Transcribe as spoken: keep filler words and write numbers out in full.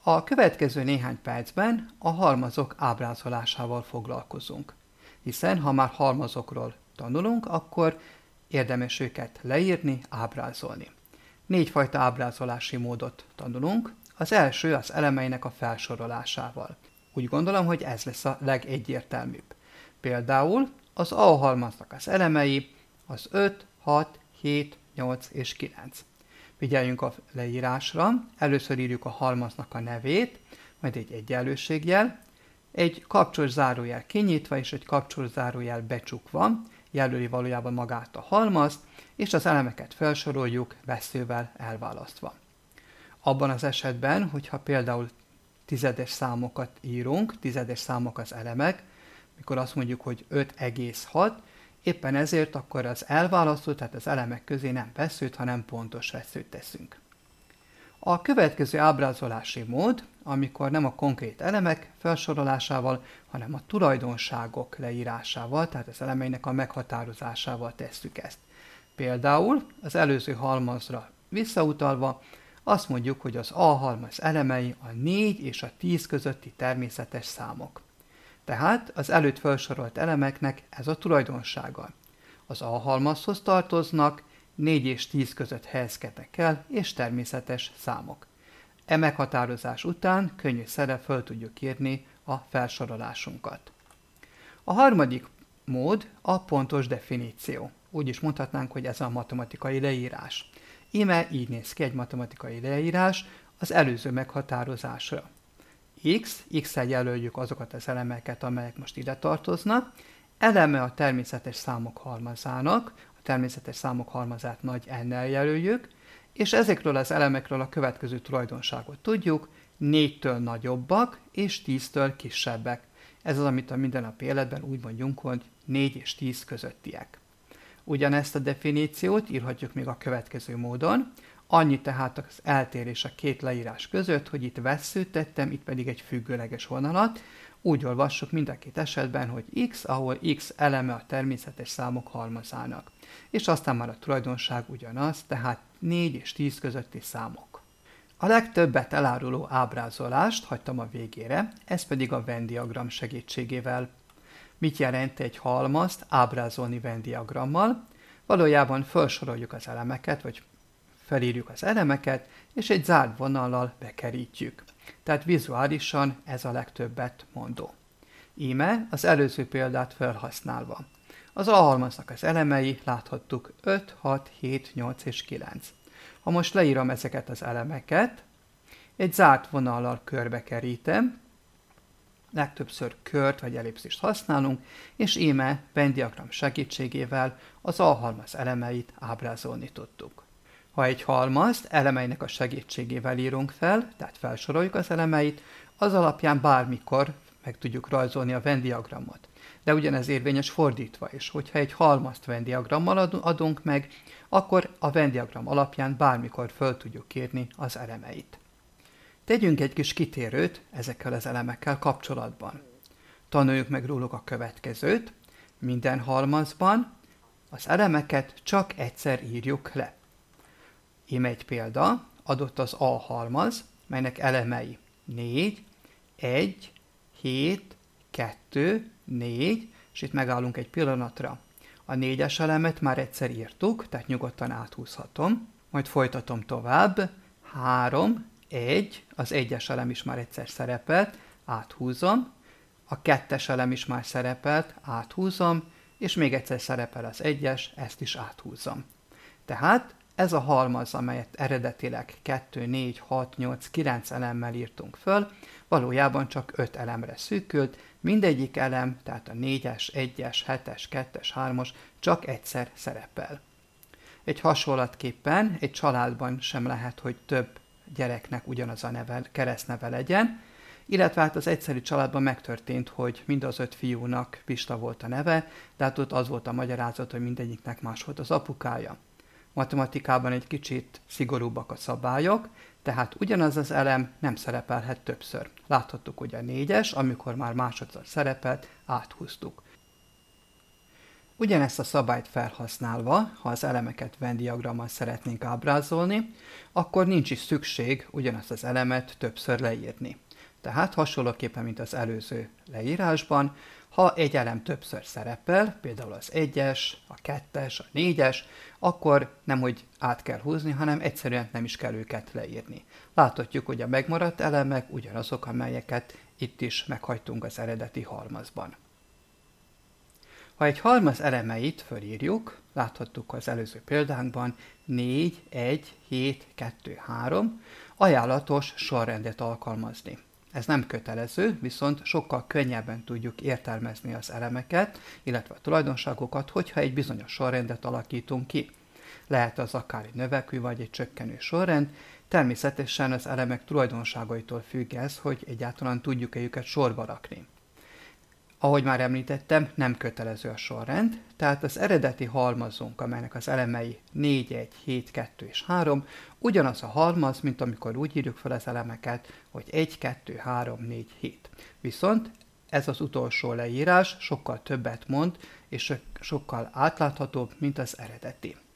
A következő néhány percben a halmazok ábrázolásával foglalkozunk, hiszen ha már halmazokról tanulunk, akkor érdemes őket leírni, ábrázolni. Négyfajta ábrázolási módot tanulunk. Az első az elemeinek a felsorolásával. Úgy gondolom, hogy ez lesz a legegyértelműbb. Például az A halmaznak az elemei az öt, hat, hét, nyolc és kilenc. Figyeljünk a leírásra. Először írjuk a halmaznak a nevét, majd egy egyenlőségjel, egy kapcsolós zárójel kinyitva és egy kapcsolós zárójel becsukva jelöli valójában magát a halmazt, és az elemeket felsoroljuk vesszővel elválasztva. Abban az esetben, hogyha például tizedes számokat írunk, tizedes számok az elemek, mikor azt mondjuk, hogy öt egész hat, éppen ezért akkor az elválasztó, tehát az elemek közé nem vesszőt, hanem pontos vesszőt teszünk. A következő ábrázolási mód, amikor nem a konkrét elemek felsorolásával, hanem a tulajdonságok leírásával, tehát az elemeinek a meghatározásával tesszük ezt. Például az előző halmazra visszautalva azt mondjuk, hogy az A halmaz elemei a négy és a tíz közötti természetes számok. Tehát az előtt felsorolt elemeknek ez a tulajdonsága. Az A halmazhoz tartoznak, négy és tíz között helyezkednek el, és természetes számok. E meghatározás után könnyű szerrel föl tudjuk írni a felsorolásunkat. A harmadik mód a pontos definíció. Úgy is mondhatnánk, hogy ez a matematikai leírás. Íme így néz ki egy matematikai leírás az előző meghatározásra. X, X-el jelöljük azokat az elemeket, amelyek most ide tartoznak, eleme a természetes számok halmazának, a természetes számok halmazát nagy N-nel jelöljük, és ezekről az elemekről a következő tulajdonságot tudjuk, négytől nagyobbak és tíztől kisebbek. Ez az, amit a mindennapi életben úgy mondjunk, hogy négy és tíz közöttiek. Ugyanezt a definíciót írhatjuk még a következő módon, annyi tehát az eltérés a két leírás között, hogy itt vesszőt tettem, itt pedig egy függőleges vonalat. Úgy olvassuk mind a két esetben, hogy x, ahol x eleme a természetes számok halmazának. És aztán már a tulajdonság ugyanaz, tehát négy és tíz közötti számok. A legtöbbet eláruló ábrázolást hagytam a végére, ez pedig a Venn diagram segítségével. Mit jelent egy halmazt ábrázolni Venn diagrammal? Valójában felsoroljuk az elemeket, vagy felírjuk az elemeket, és egy zárt vonallal bekerítjük. Tehát vizuálisan ez a legtöbbet mondó. Íme az előző példát felhasználva. Az A halmaznak az elemei láthattuk öt, hat, hét, nyolc és kilenc. Ha most leírom ezeket az elemeket, egy zárt vonallal körbekerítem, legtöbbször kört vagy ellipszist használunk, és íme Venn diagram segítségével az A halmaz elemeit ábrázolni tudtuk. Ha egy halmazt elemeinek a segítségével írunk fel, tehát felsoroljuk az elemeit, az alapján bármikor meg tudjuk rajzolni a Venn diagramot. De ugyanez érvényes fordítva is, hogyha egy halmazt Venn diagrammal adunk meg, akkor a Venn diagram alapján bármikor föl tudjuk írni az elemeit. Tegyünk egy kis kitérőt ezekkel az elemekkel kapcsolatban. Tanuljuk meg róluk a következőt. Minden halmazban az elemeket csak egyszer írjuk le. Íme egy példa, adott az A halmaz, melynek elemei négy, egy, hét, kettő, négy, és itt megállunk egy pillanatra. A négyes elemet már egyszer írtuk, tehát nyugodtan áthúzhatom, majd folytatom tovább, három, egy, az egyes elem is már egyszer szerepelt, áthúzom, a kettes elem is már szerepelt, áthúzom, és még egyszer szerepel az egyes, ezt is áthúzom. Tehát ez a halmaz, amelyet eredetileg kettő, négy, hat, nyolc, kilenc elemmel írtunk föl, valójában csak öt elemre szűkült, mindegyik elem, tehát a négyes, egyes, hetes, kettes, hármas csak egyszer szerepel. Egy hasonlatképpen egy családban sem lehet, hogy több gyereknek ugyanaz a neve, keresztneve legyen, illetve hát az egyszerű családban megtörtént, hogy mind az öt fiúnak Pista volt a neve, de hát ott az volt a magyarázat, hogy mindegyiknek más volt az apukája. Matematikában egy kicsit szigorúbbak a szabályok, tehát ugyanaz az elem nem szerepelhet többször. Láthattuk ugye a négyes, amikor már másodszor szerepelt, áthúztuk. Ugyanezt a szabályt felhasználva, ha az elemeket Venn diagrammal szeretnénk ábrázolni, akkor nincs is szükség ugyanazt az elemet többször leírni. Tehát hasonlóképpen, mint az előző leírásban, ha egy elem többször szerepel, például az egyes, a kettes, a négyes, akkor nemhogy át kell húzni, hanem egyszerűen nem is kell őket leírni. Láthatjuk, hogy a megmaradt elemek ugyanazok, amelyeket itt is meghagytunk az eredeti halmazban. Ha egy halmaz elemeit fölírjuk, láthattuk az előző példánkban négy, egy, hét, kettő, három, ajánlatos sorrendet alkalmazni. Ez nem kötelező, viszont sokkal könnyebben tudjuk értelmezni az elemeket, illetve a tulajdonságokat, hogyha egy bizonyos sorrendet alakítunk ki. Lehet az akár egy növekvő vagy egy csökkenő sorrend, természetesen az elemek tulajdonságaitól függ ez, hogy egyáltalán tudjuk-e őket sorba rakni. Ahogy már említettem, nem kötelező a sorrend, tehát az eredeti halmazunk, amelynek az elemei négy, egy, hét, kettő és három, ugyanaz a halmaz, mint amikor úgy írjuk fel az elemeket, hogy egy, kettő, három, négy, hét. Viszont ez az utolsó leírás sokkal többet mond, és sokkal átláthatóbb, mint az eredeti.